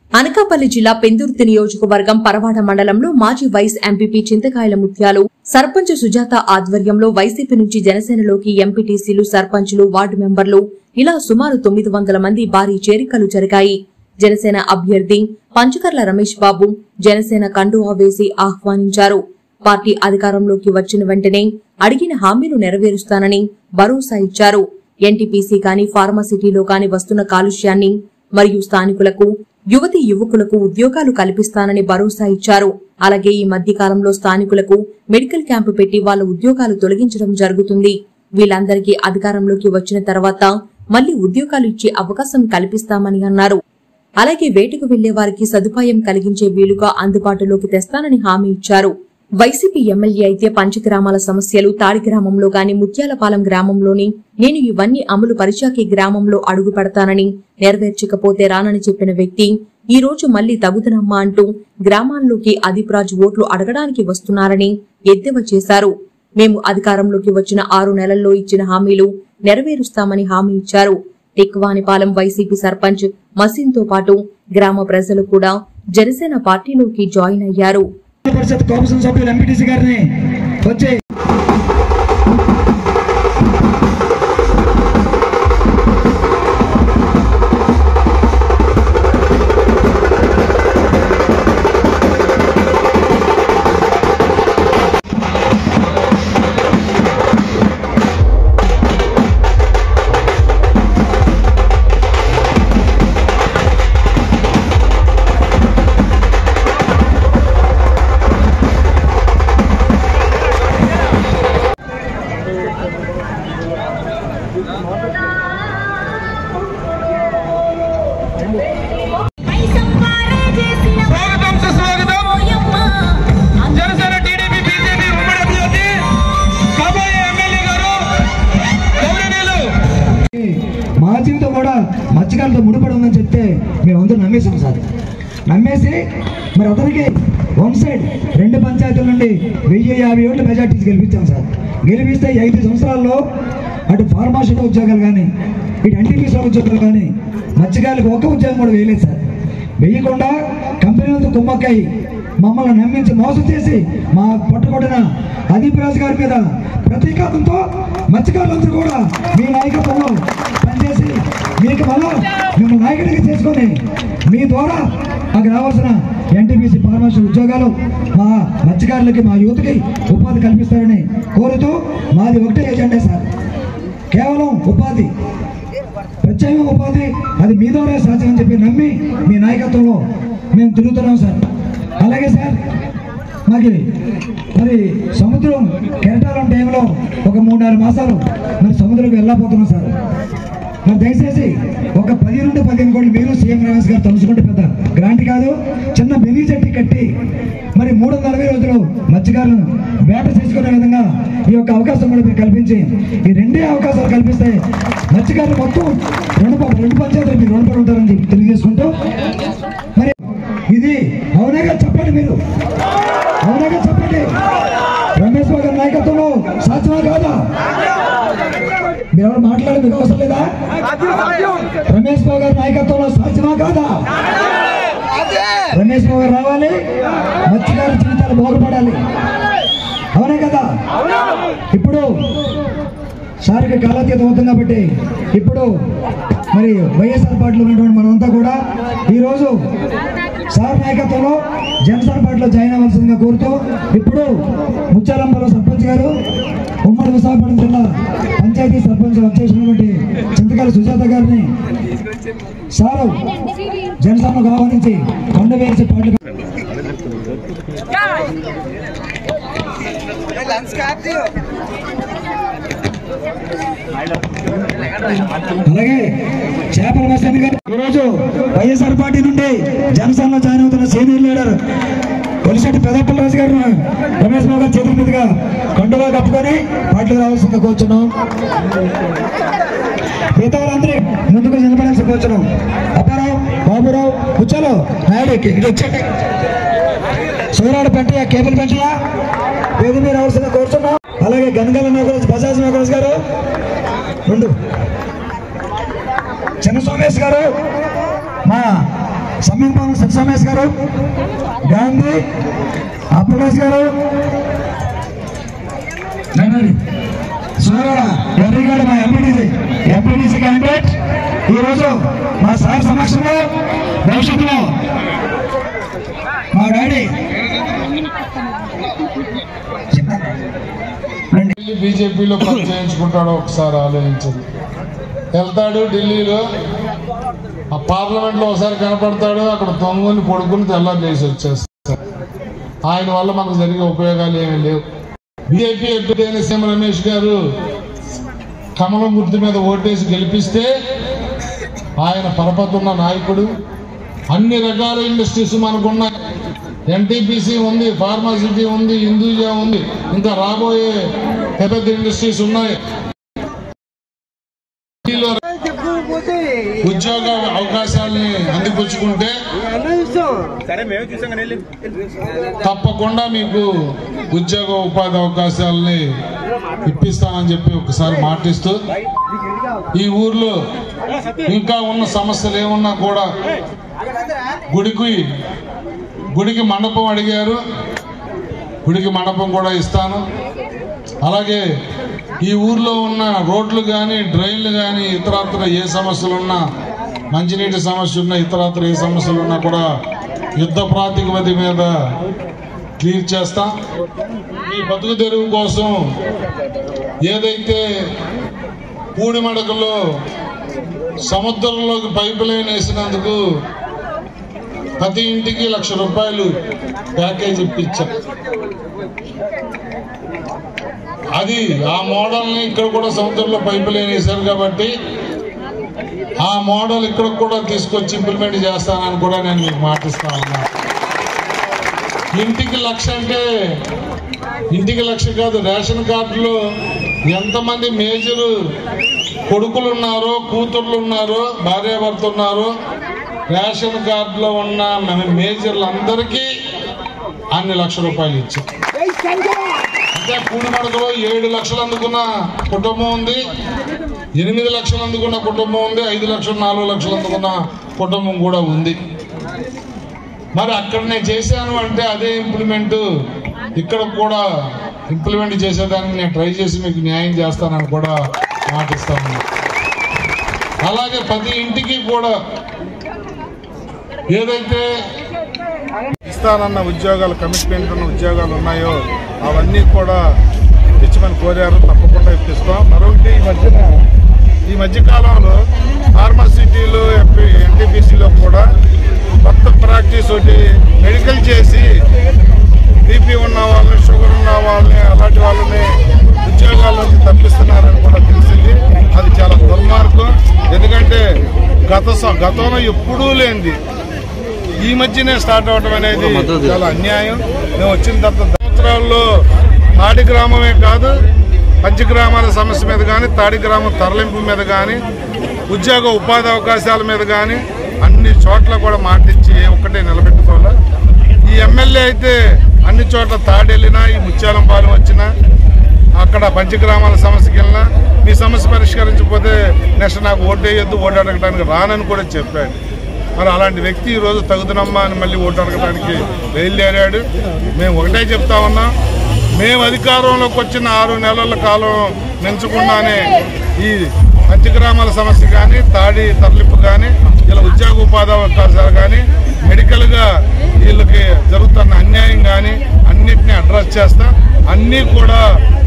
అనకాపల్లి జిల్లా పెందుర్తి నియోజకవర్గం పరవాడ మండలంలో మాజీ వైస్ ఎంపీపీ చింతకాయల ముత్యాలు సర్పంచ్ సుజాత ఆధ్వర్యంలో వైసీపీ నుంచి జనసేనలోకి ఎంపీటీసీలు, సర్పంచ్లు, వార్డు మెంబర్లు ఇలా సుమారు 900 మంది భారీ చేరికలు జరిగాయి. జనసేన అభ్యర్థి పంచకర్ల రమేష్ బాబు జనసేన కండువా వేసి ఆహ్వానించారు. పార్టీ అధికారంలోకి వచ్చిన వెంటనే అడిగిన హామీలు నెరవేరుస్తానని భరోసా ఇచ్చారు. ఎన్టీపీసీ కాని ఫార్మాసిటీలో కాని వస్తున్న కాలుష్యాన్ని మరియు స్థానికులకు, యువతీ యువకులకు ఉద్యోగాలు కల్పిస్తానని భరోసా ఇచ్చారు. అలాగే ఈ మధ్య కాలంలో స్థానికులకు మెడికల్ క్యాంపు పెట్టి వాళ్ల ఉద్యోగాలు తొలగించడం జరుగుతుంది. వీళ్ళందరికీ అధికారంలోకి వచ్చిన తర్వాత మళ్లీ ఉద్యోగాలు ఇచ్చే అవకాశం కల్పిస్తామని అన్నారు. అలాగే వేటకు వెళ్లే వారికి సదుపాయం కలిగించే వీలుగా అందుబాటులోకి తెస్తానని హామీ ఇచ్చారు. వైసీపీ ఎమ్మెల్యే అయితే పంచగ్రామాల సమస్యలు తాడి గ్రామంలో గాని ముత్యాలపాలెం గ్రామంలోని నేను ఇవన్నీ అమలు పరిచాకే గ్రామంలో అడుగు పెడతానని, నెరవేర్చకపోతే రానని చెప్పిన వ్యక్తి ఈ రోజు మళ్లీ తగుదనమ్మా అంటూ గ్రామాల్లోకి అదిప్రాజు ఓట్లు అడగడానికి వస్తున్నారని ఎద్దేవా చేశారు. మేము అధికారంలోకి వచ్చిన 6 నెలల్లో ఇచ్చిన హామీలు నెరవేరుస్తామని హామీ ఇచ్చారు. టెక్వానిపాలెం వైసీపీ సర్పంచ్ మసీన్తో పాటు గ్రామ ప్రజలు కూడా జనసేన పార్టీలోకి జాయిన్ అయ్యారు. మా జీవితం కూడా మత్స్యకారులతో ముడిపడి ఉందని చెప్తే మేమందరూ నమ్మేసాం సార్. నమ్మేసి మరి అతనికి వన్ సైడ్ 2 పంచాయతీల నుండి 1050 ఓట్ల మెజార్టీస్ గెలిపించాం సార్. గెలిపిస్తే 5 సంవత్సరాల్లో అటు ఫార్మాసిటీ ఉద్యోగాలు కానీ, ఇటు ఎన్టీపీసీ ఉద్యోగాలు కానీ మత్స్యకారులకు ఒక్క ఉద్యోగం కూడా వేయలేదు సార్. వేయకుండా కంపెనీలతో కుమ్మక్కై మమ్మల్ని నమ్మించి మోసం చేసి మా పట్టుకొట్టిన అదీప్రాజ్ గారి మీద ప్రతీకారంతో మత్స్యకారులందరూ కూడా మీ నాయకత్వంలో పనిచేసి మీకు మళ్ళా మేము నాయకుడిగా చేసుకొని మీ ద్వారా మాకు రావాల్సిన ఎన్టీపీసీ ఫార్మసీ ఉద్యోగాలు మా మత్స్యకారులకి, మా యువతకి ఉపాధి కల్పిస్తారని కోరుతూ మాది ఒకటే ఎజెండా సార్. కేవలం ఉపాధి, ప్రత్యేక ఉపాధి, అది మీ ద్వారా సాధ్యమని చెప్పి నమ్మి మీ నాయకత్వంలో మేము తిరుగుతున్నాం సార్. అలాగే సార్ మాకు మరి సముద్రం కెరటాలం టైంలో ఒక 3-4 మాసాలు మరి సముద్రంకి వెళ్ళకపోతున్నాం సార్. మరి దయచేసి ఒక 10 నుండి 15 కోట్లు మీరు సీఎం రమేష్ గారు తలుచుకుంటే పెద్ద గ్రాంట్ కాదు, చిన్న బెనీ చెట్టు కట్టి మరి 340 రోజులు మత్స్యకారులను వేట చేసుకునే విధంగా ఈ యొక్క అవకాశం కూడా మీరు కల్పించి ఈ 2 అవకాశాలు కల్పిస్తే మత్స్యకారులు మొత్తం 2 పంచాయతీలు మీరు రుణపడి ఉంటారని తెలియజేసుకుంటూ మరి ఇది అవునగా చెప్పండి, మీరు అవునగా చెప్పండి. రమేష్ బాబు గారి నాయకత్వంలో సాధ్యమా కాదా? మీరు ఎవరు మాట్లాడే మీకు అవసరం లేదా? రమేష్ బాబు గారి నాయకత్వంలో సాధ్యమా కాదా? రమేష్ బాబు గారు రావాలి, మత్స్యకారుల జీవితాలు బాగుపడాలి, అవునే కదా? ఇప్పుడు సార్కి కాలాతీతం అవుతుంది కాబట్టి ఇప్పుడు మరి వైఎస్ఆర్ పార్టీలో ఉన్నటువంటి మనమంతా కూడా ఈరోజు సార్ నాయకత్వంలో జనసేన పార్టీలో జాయిన్ అవ్వాల్సిందిగా కోరుతూ ఇప్పుడు ముత్యాలంపల్లి సర్పంచ్ గారు, ఉమ్మడి విశాఖపట్నం జిల్లా పంచాయతీ సర్పంచ్ వచ్చేసినటువంటి చింతకాయల సుజాత గారిని సారు జనసేనకు ఆహ్వానించి కొండ వేసి పాటలు అలాగే చేపల మసీన్ గారు ఈరోజు వైఎస్ఆర్ పార్టీ నుండి జనసేనలో జాయిన్ అవుతున్న సీనియర్ లీడర్ కొలిశెట్టి పెదప్పలరాజు గారు రమేష్ బాబు గారి చేతుల మీదుగా కండువా కప్పుకొని పార్టీలో రావాల్సిందిగా కూర్చున్నాం. మిగతా వాళ్ళందరూ ముందుకు నిలబడాల్సి కూర్చున్నాం. అప్పారావు, బాబురావు, కూర్చోలో నాయుడు ఇటు వచ్చండి. సూరాడు పెంటయ్య, కేబుల్ పెంటయ్య వేది మీద రావాల్సిందిగా కూర్చున్నాం. అలాగే గనగల నగరాజ్, బజాజ్ నగరాజ్ గారు ముందు, చిన్న సోమేష్ గారు, మా సమ్మింపాల సత్యమేష్ గారు, గాంధీ అప్రకాష్ గారు, ఎర్రిగాడు మా ఎంపీటీసీ క్యాండిడేట్ ఈరోజు మా సార్ సమక్షంలో భవిష్యత్తులో మా డాడీ బీజేపీలో పని చేయించుకుంటాడో ఒకసారి ఆలోచించండి. వెళ్తాడు ఢిల్లీలో, ఆ పార్లమెంట్లో ఒకసారి కనపడతాడు, అక్కడ తొంగుని పొడుకుని తెల్లారి లేచి వచ్చేస్తాడు. ఆయన వల్ల మనకు జరిగే ఉపయోగాలు ఏమీ లేవు. బీజేపీ అభ్యర్థి సీఎం రమేష్ గారు కమలం గుర్తు మీద ఓటేసి గెలిపిస్తే ఆయన పరపతున్న నాయకుడు. అన్ని రకాల ఇండస్ట్రీస్ మనకున్నాయి. ఎన్టీపీసీ ఉంది, ఫార్మాసిటీ ఉంది, హిందూజా ఉంది, ఇంకా రాబోయే పెద్ద ఇండస్ట్రీస్ ఉన్నాయి. ఉద్యోగ అవకాశాలని అందిపుచ్చుకుంటే తప్పకుండా మీకు ఉద్యోగ ఉపాధి అవకాశాలని ఇప్పిస్తామని చెప్పి ఒకసారి మాటిస్తూ, ఈ ఊర్లో ఇంకా ఉన్న సమస్యలు ఏమున్నా కూడా గుడికి మండపం అడిగారు, గుడికి మండపం కూడా ఇస్తాను. అలాగే ఈ ఊర్లో ఉన్న రోడ్లు కానీ, డ్రైన్లు కానీ, ఇతరత్ర ఏ సమస్యలు ఉన్నా, మంచినీటి సమస్య ఉన్నా, ఇతరత్ర ఏ సమస్యలు ఉన్నా కూడా యుద్ధ ప్రాతిపదిక మీద క్లియర్ చేస్తాం. ఈ బతుకు తెరువు కోసం ఏదైతే పూడిమడకలో సముద్రంలోకి పైపు లైన్ వేసినందుకు ప్రతి ఇంటికి ₹1,00,000 ప్యాకేజ్ ఇప్పించాం. అది ఆ మోడల్ని ఇక్కడ కూడా సముద్రంలో పైపు లైన్ వేశారు కాబట్టి ఆ మోడల్ ఇక్కడ కూడా తీసుకొచ్చి ఇంప్లిమెంట్ చేస్తానని కూడా నేను మీకు మాటిస్తా ఉన్నా. ఇంటికి 1,00,000 అంటే ఇంటికి 1,00,000 కాదు, రేషన్ కార్డులో ఎంతమంది మేజరు కొడుకులు ఉన్నారో, కూతుర్లు ఉన్నారో, భార్యాభర్త ఉన్నారో, రేషన్ కార్డులో ఉన్న మేజర్లందరికీ అన్ని ₹1,00,000 ఇచ్చాం. అంటే పూడిమడకలో 7 లక్షలు అందుకున్న కుటుంబం ఉంది, 8 లక్షలు అందుకున్న కుటుంబం ఉంది, 5 లక్షలు 4 లక్షలు అందుకున్న కుటుంబం కూడా ఉంది. మరి అక్కడ నేను చేశాను అంటే అదే ఇంప్లిమెంట్ ఇక్కడ కూడా ఇంప్లిమెంట్ చేసేదానికి నేను ట్రై చేసి మీకు న్యాయం చేస్తానని కూడా మాటిస్తాను. అలాగే ప్రతి ఇంటికి కూడా ఏదైతే ఇస్తానన్న ఉద్యోగాలు, కమిట్మెంట్ ఉన్న ఉద్యోగాలు ఉన్నాయో అవన్నీ కూడా ఇప్పించమని కోరారు. తప్పకుండా ఇప్పిస్తాం. మరొకటి, ఈ మధ్యకాలంలో ఫార్మాసిటీలు, ఎన్టీపీసీలో కూడా కొత్త ప్రాక్టీస్ ఒకటి మెడికల్ చేసి బీపీ ఉన్న వాళ్ళని, షుగర్ ఉన్న వాళ్ళని, అలాంటి వాళ్ళని ఉద్యోగాల్లోకి తప్పిస్తున్నారని కూడా తెలిసింది. అది చాలా దుర్మార్గం. ఎందుకంటే గతంలో ఎప్పుడూ లేనిది ఈ మధ్యనే స్టార్ట్ అవడం అనేది చాలా అన్యాయం. మేము వచ్చిన తర్వాత సంవత్సరాల్లో తాడి గ్రామమే కాదు, పంచగ్రామాల సమస్య మీద కానీ, తాడి గ్రామం తరలింపు మీద కానీ, ఉద్యోగ ఉపాధి అవకాశాల మీద కానీ అన్ని చోట్ల కూడా మాటిచ్చి ఒక్కటే నిలబెట్టుకోవాలి. ఈ ఎమ్మెల్యే అయితే అన్ని చోట్ల తాడి వెళ్ళినా, ఈ ముత్యాలంపాలెం వచ్చినా, అక్కడ పంచగ్రామాల సమస్యకి వెళ్ళినా, మీ సమస్య పరిష్కరించకపోతే నెక్స్ట్ నాకు ఓటు వేయొద్దు, ఓటు అడగడానికి రానని కూడా చెప్పాడు. మరి అలాంటి వ్యక్తి ఈరోజు తగుదనమ్మా అని మళ్ళీ ఓటు అడగడానికి బయలుదేరాడు. మేము ఒకటే చెప్తా ఉన్నాం, మేము అధికారంలోకి వచ్చిన 6 నెలల కాలం పెంచకుండానే ఈ పంచగ్రామాల సమస్య కానీ, తాడి తరలింపు కానీ, ఇలా ఉద్యోగ ఉపాధి అవకాశాలు కానీ, మెడికల్గా వీళ్ళకి జరుగుతున్న అన్యాయం కానీ అన్నిటినీ అడ్రస్ చేస్తాం. అన్నీ కూడా